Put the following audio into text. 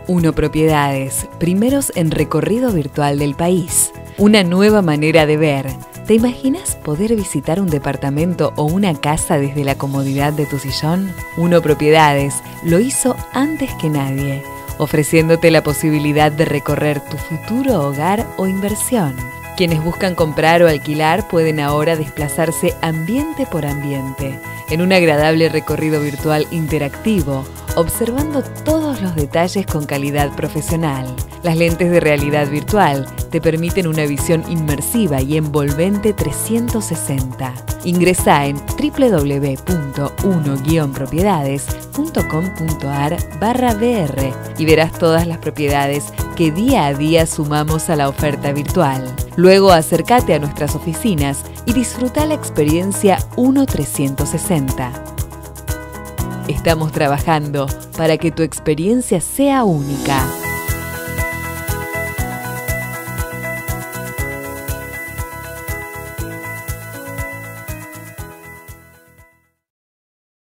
Uno Propiedades, primeros en recorrido virtual del país. Una nueva manera de ver. ¿Te imaginas poder visitar un departamento o una casa desde la comodidad de tu sillón? Uno Propiedades lo hizo antes que nadie, ofreciéndote la posibilidad de recorrer tu futuro hogar o inversión. Quienes buscan comprar o alquilar pueden ahora desplazarse ambiente por ambiente, en un agradable recorrido virtual interactivo, observando todos los detalles con calidad profesional. Las lentes de realidad virtual te permiten una visión inmersiva y envolvente 360. Ingresá en www.uno-propiedades.com.ar/BR y verás todas las propiedades que día a día sumamos a la oferta virtual. Luego acércate a nuestras oficinas y disfruta la experiencia Uno 360. Estamos trabajando para que tu experiencia sea única.